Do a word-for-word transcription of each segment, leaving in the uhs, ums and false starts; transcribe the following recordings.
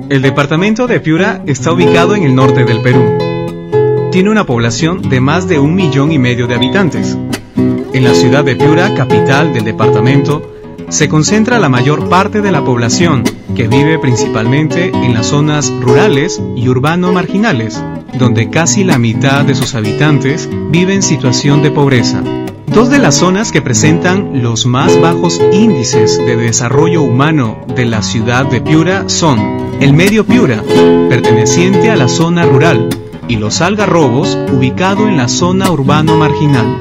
El departamento de Piura está ubicado en el norte del Perú. Tiene una población de más de un millón y medio de habitantes. En la ciudad de Piura, capital del departamento, se concentra la mayor parte de la población, que vive principalmente en las zonas rurales y urbano-marginales, donde casi la mitad de sus habitantes vive en situación de pobreza. Dos de las zonas que presentan los más bajos índices de desarrollo humano de la ciudad de Piura son el Medio Piura, perteneciente a la zona rural, y los Algarrobos, ubicado en la zona urbano-marginal.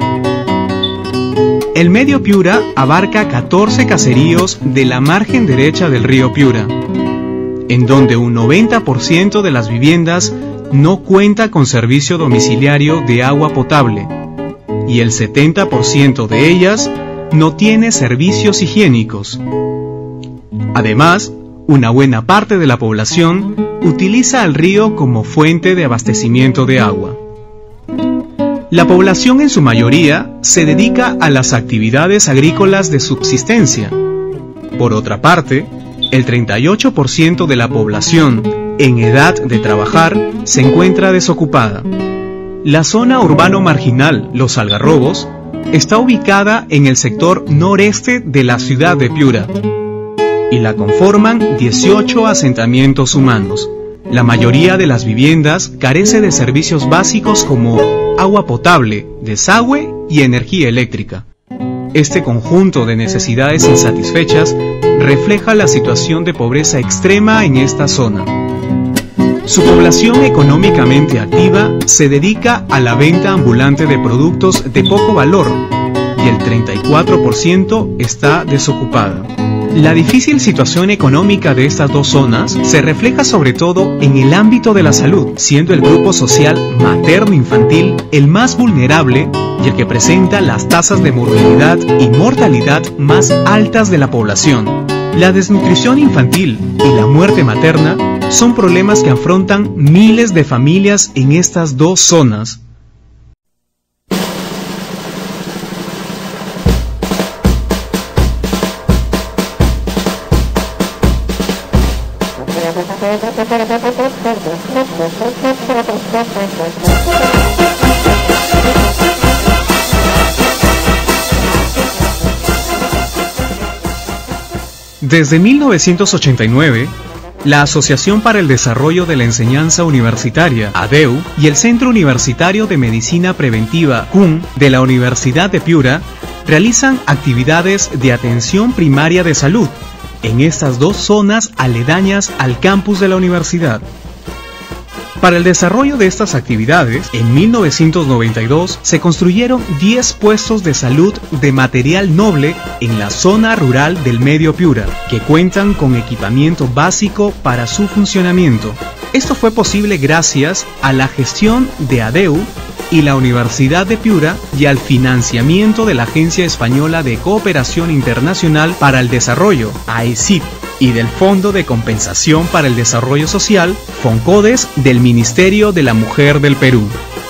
El Medio Piura abarca catorce caseríos de la margen derecha del río Piura, en donde un noventa por ciento de las viviendas no cuenta con servicio domiciliario de agua potable, y el setenta por ciento de ellas no tiene servicios higiénicos. Además, una buena parte de la población utiliza el río como fuente de abastecimiento de agua. La población en su mayoría se dedica a las actividades agrícolas de subsistencia. Por otra parte, el treinta y ocho por ciento de la población en edad de trabajar se encuentra desocupada. La zona urbano marginal, Los Algarrobos, está ubicada en el sector noreste de la ciudad de Piura y la conforman dieciocho asentamientos humanos. La mayoría de las viviendas carece de servicios básicos como agua potable, desagüe y energía eléctrica. Este conjunto de necesidades insatisfechas refleja la situación de pobreza extrema en esta zona. Su población económicamente activa se dedica a la venta ambulante de productos de poco valor y el treinta y cuatro por ciento está desocupada. La difícil situación económica de estas dos zonas se refleja sobre todo en el ámbito de la salud, siendo el grupo social materno-infantil el más vulnerable y el que presenta las tasas de morbilidad y mortalidad más altas de la población. La desnutrición infantil y la muerte materna son problemas que afrontan miles de familias en estas dos zonas. Desde mil novecientos ochenta y nueve, la Asociación para el Desarrollo de la Enseñanza Universitaria, ADEU, y el Centro Universitario de Medicina Preventiva, C U M, de la Universidad de Piura, realizan actividades de atención primaria de salud en estas dos zonas aledañas al campus de la universidad. Para el desarrollo de estas actividades, en mil novecientos noventa y dos se construyeron diez puestos de salud de material noble en la zona rural del Medio Piura, que cuentan con equipamiento básico para su funcionamiento. Esto fue posible gracias a la gestión de ADEU y la Universidad de Piura y al financiamiento de la Agencia Española de Cooperación Internacional para el Desarrollo, A E C I P, y del Fondo de Compensación para el Desarrollo Social, FONCODES, del Ministerio de la Mujer del Perú.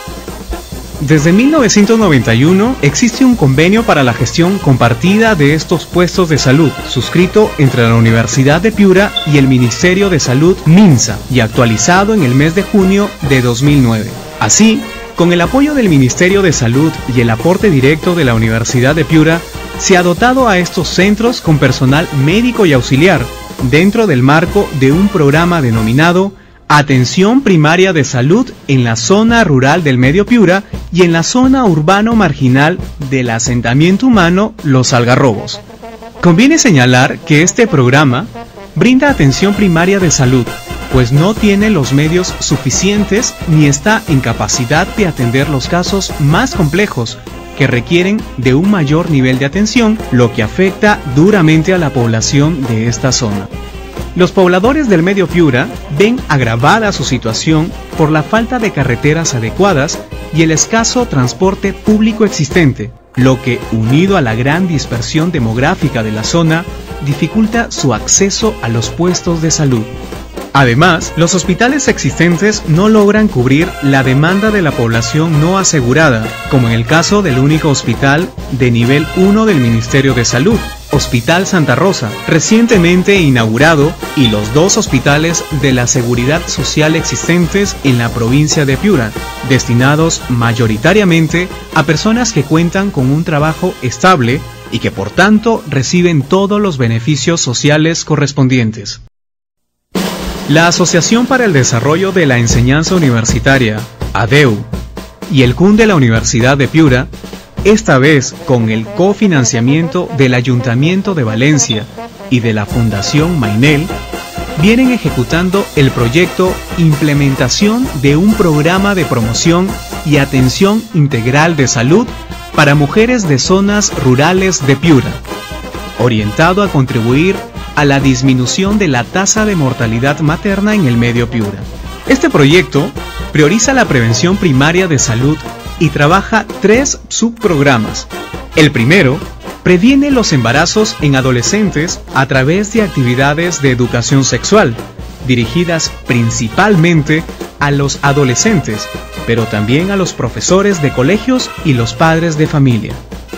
Desde mil novecientos noventa y uno existe un convenio para la gestión compartida de estos puestos de salud, suscrito entre la Universidad de Piura y el Ministerio de Salud MINSA, y actualizado en el mes de junio de dos mil nueve. Así, con el apoyo del Ministerio de Salud y el aporte directo de la Universidad de Piura, se ha dotado a estos centros con personal médico y auxiliar, dentro del marco de un programa denominado Atención Primaria de Salud en la zona rural del Medio Piura y en la zona urbano marginal del asentamiento humano Los Algarrobos. Conviene señalar que este programa brinda atención primaria de salud, pues no tiene los medios suficientes ni está en capacidad de atender los casos más complejos que requieren de un mayor nivel de atención, lo que afecta duramente a la población de esta zona. Los pobladores del Medio Piura ven agravada su situación por la falta de carreteras adecuadas y el escaso transporte público existente, lo que, unido a la gran dispersión demográfica de la zona, dificulta su acceso a los puestos de salud. Además, los hospitales existentes no logran cubrir la demanda de la población no asegurada, como en el caso del único hospital de nivel uno del Ministerio de Salud, Hospital Santa Rosa, recientemente inaugurado, y los dos hospitales de la seguridad social existentes en la provincia de Piura, destinados mayoritariamente a personas que cuentan con un trabajo estable y que por tanto reciben todos los beneficios sociales correspondientes. La Asociación para el Desarrollo de la Enseñanza Universitaria, ADEU, y el C U N de la Universidad de Piura, esta vez con el cofinanciamiento del Ayuntamiento de Valencia y de la Fundación Mainel, vienen ejecutando el proyecto Implementación de un programa de promoción y atención integral de salud para mujeres de zonas rurales de Piura, orientado a contribuir a la disminución de la tasa de mortalidad materna en el medio Piura. Este proyecto prioriza la prevención primaria de salud y trabaja tres subprogramas. El primero previene los embarazos en adolescentes a través de actividades de educación sexual, dirigidas principalmente a los adolescentes, pero también a los profesores de colegios y los padres de familia.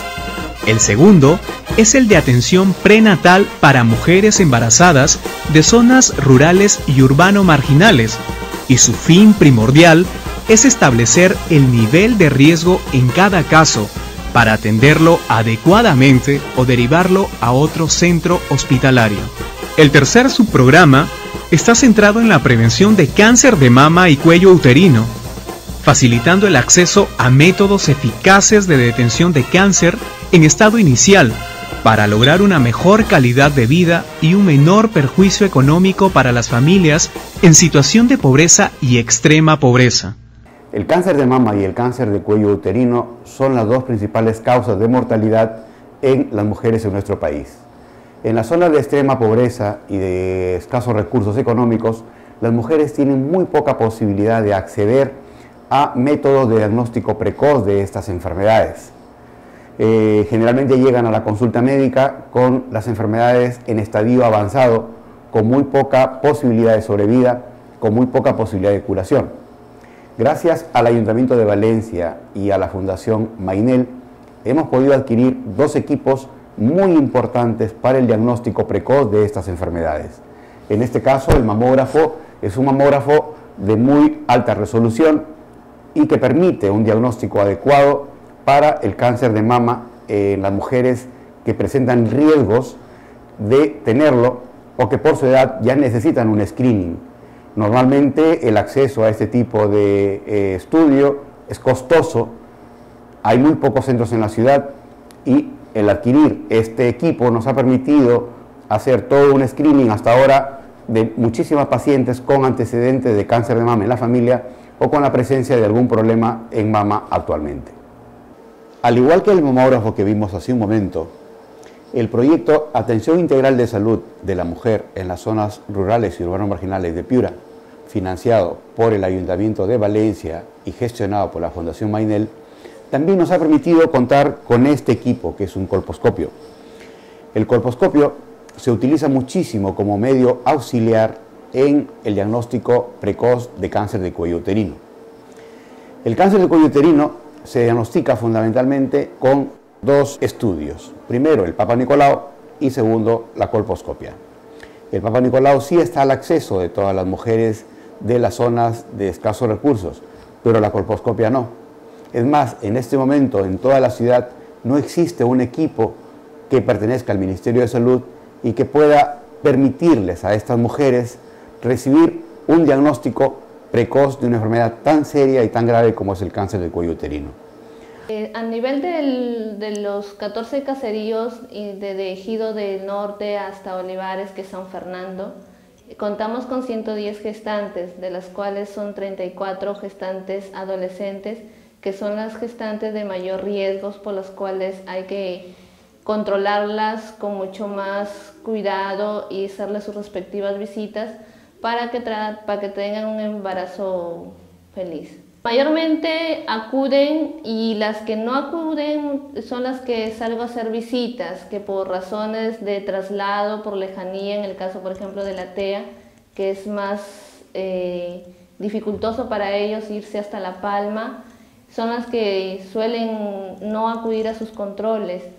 El segundo es el de atención prenatal para mujeres embarazadas de zonas rurales y urbano marginales, y su fin primordial es establecer el nivel de riesgo en cada caso para atenderlo adecuadamente o derivarlo a otro centro hospitalario. El tercer subprograma está centrado en la prevención de cáncer de mama y cuello uterino, facilitando el acceso a métodos eficaces de detención de cáncer en estado inicial para lograr una mejor calidad de vida y un menor perjuicio económico para las familias en situación de pobreza y extrema pobreza. El cáncer de mama y el cáncer de cuello uterino son las dos principales causas de mortalidad en las mujeres en nuestro país. En las zonas de extrema pobreza y de escasos recursos económicos, las mujeres tienen muy poca posibilidad de acceder a métodos de diagnóstico precoz de estas enfermedades. Eh, generalmente llegan a la consulta médica con las enfermedades en estadio avanzado, con muy poca posibilidad de sobrevida, con muy poca posibilidad de curación. Gracias al Ayuntamiento de Valencia y a la Fundación Mainel, hemos podido adquirir dos equipos muy importantes para el diagnóstico precoz de estas enfermedades. En este caso, el mamógrafo es un mamógrafo de muy alta resolución y que permite un diagnóstico adecuado para el cáncer de mama en las mujeres que presentan riesgos de tenerlo o que por su edad ya necesitan un screening. Normalmente el acceso a este tipo de eh, estudio es costoso, hay muy pocos centros en la ciudad y el adquirir este equipo nos ha permitido hacer todo un screening hasta ahora de muchísimas pacientes con antecedentes de cáncer de mama en la familia o con la presencia de algún problema en mama actualmente. Al igual que el mamógrafo que vimos hace un momento, el proyecto Atención Integral de Salud de la Mujer en las zonas rurales y urbanos marginales de Piura, financiado por el Ayuntamiento de Valencia y gestionado por la Fundación Mainel, también nos ha permitido contar con este equipo, que es un colposcopio. El colposcopio se utiliza muchísimo como medio auxiliar en el diagnóstico precoz de cáncer de cuello uterino. El cáncer de cuello uterino se diagnostica fundamentalmente con dos estudios. Primero, el Papa Nicolau y segundo, la colposcopia. El Papa Nicolau sí está al acceso de todas las mujeres de las zonas de escasos recursos, pero la colposcopia no. Es más, en este momento en toda la ciudad no existe un equipo que pertenezca al Ministerio de Salud y que pueda permitirles a estas mujeres recibir un diagnóstico precoz de una enfermedad tan seria y tan grave como es el cáncer del cuello uterino. Eh, a nivel del, de los catorce caseríos y de, de Ejido del Norte hasta Olivares, que es San Fernando, contamos con ciento diez gestantes, de las cuales son treinta y cuatro gestantes adolescentes, que son las gestantes de mayor riesgo, por las cuales hay que controlarlas con mucho más cuidado y hacerles sus respectivas visitas para que, para que tengan un embarazo feliz. Mayormente acuden, y las que no acuden son las que salgo a hacer visitas, que por razones de traslado, por lejanía, en el caso por ejemplo de la T E A, que es más eh, dificultoso para ellos irse hasta La Palma, son las que suelen no acudir a sus controles,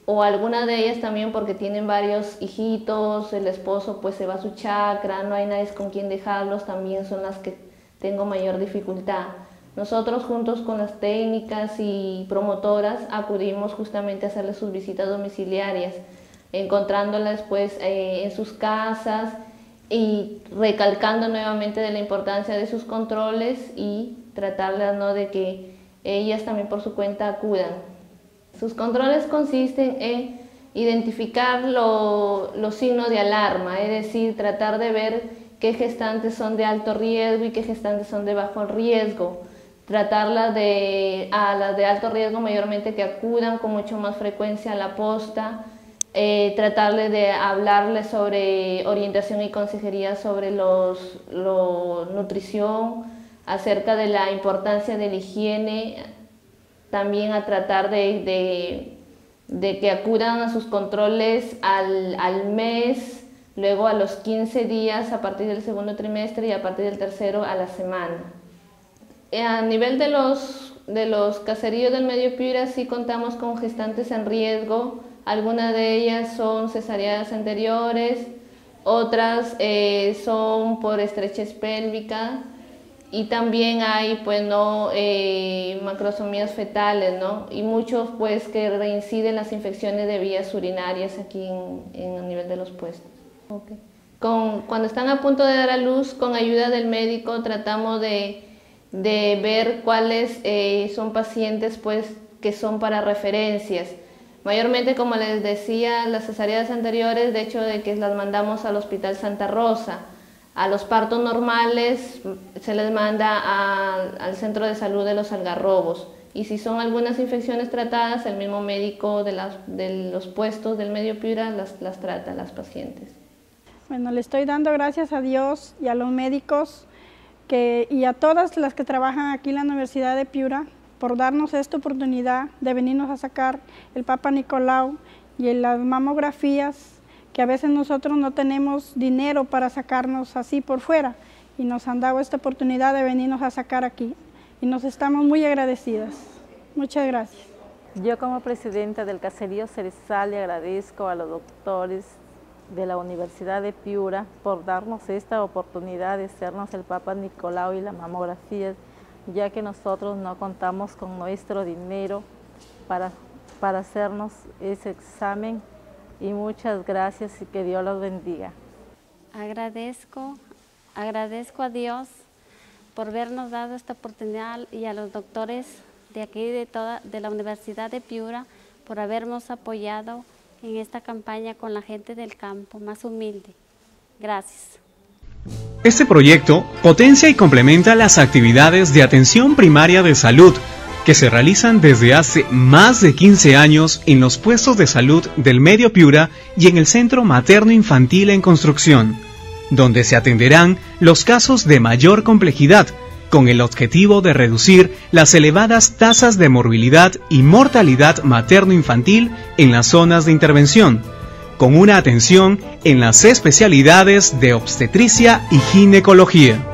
o alguna de ellas también porque tienen varios hijitos, el esposo pues se va a su chacra, no hay nadie con quien dejarlos, también son las que tengo mayor dificultad. Nosotros juntos con las técnicas y promotoras acudimos justamente a hacerles sus visitas domiciliarias, encontrándolas pues eh, en sus casas y recalcando nuevamente de la importancia de sus controles y tratarlas, ¿no?, de que ellas también por su cuenta acudan. Sus controles consisten en identificar lo, los signos de alarma, es decir, tratar de ver qué gestantes son de alto riesgo y qué gestantes son de bajo riesgo. Tratarlas de, a las de alto riesgo mayormente que acudan con mucho más frecuencia a la posta, eh, tratarle de hablarles sobre orientación y consejería sobre los, lo, nutrición, acerca de la importancia de la higiene, también a tratar de, de, de que acudan a sus controles al, al mes, luego a los quince días a partir del segundo trimestre y a partir del tercero a la semana. A nivel de los, de los caseríos del medio Piura sí contamos con gestantes en riesgo, algunas de ellas son cesáreas anteriores, otras eh, son por estrechez pélvica y también hay pues no eh, macrosomías fetales, ¿no? Y muchos pues que reinciden las infecciones de vías urinarias aquí en, en el nivel de los puestos. Okay. Con, cuando están a punto de dar a luz, con ayuda del médico tratamos de de ver cuáles eh, son pacientes pues, que son para referencias. Mayormente, como les decía, las cesáreas anteriores, de hecho, de que las mandamos al Hospital Santa Rosa. A los partos normales se les manda a, al Centro de Salud de los Algarrobos. Y si son algunas infecciones tratadas, el mismo médico de, las, de los puestos del medio Piura las, las trata a las pacientes. Bueno, le estoy dando gracias a Dios y a los médicos Que, y a todas las que trabajan aquí en la Universidad de Piura por darnos esta oportunidad de venirnos a sacar el Papa Nicolau y las mamografías, que a veces nosotros no tenemos dinero para sacarnos así por fuera, y nos han dado esta oportunidad de venirnos a sacar aquí, y nos estamos muy agradecidas. Muchas gracias. Yo como presidenta del caserío Cerezal le agradezco a los doctores de la Universidad de Piura por darnos esta oportunidad de hacernos el Papa Nicolau y la mamografía, ya que nosotros no contamos con nuestro dinero para, para hacernos ese examen, y muchas gracias y que Dios los bendiga. Agradezco, agradezco a Dios por habernos dado esta oportunidad y a los doctores de aquí de, toda, de la Universidad de Piura por habernos apoyado en esta campaña con la gente del campo más humilde. Gracias. Este proyecto potencia y complementa las actividades de atención primaria de salud que se realizan desde hace más de quince años en los puestos de salud del medio Piura y en el Centro Materno Infantil en Construcción, donde se atenderán los casos de mayor complejidad, con el objetivo de reducir las elevadas tasas de morbilidad y mortalidad materno-infantil en las zonas de intervención, con una atención en las especialidades de obstetricia y ginecología.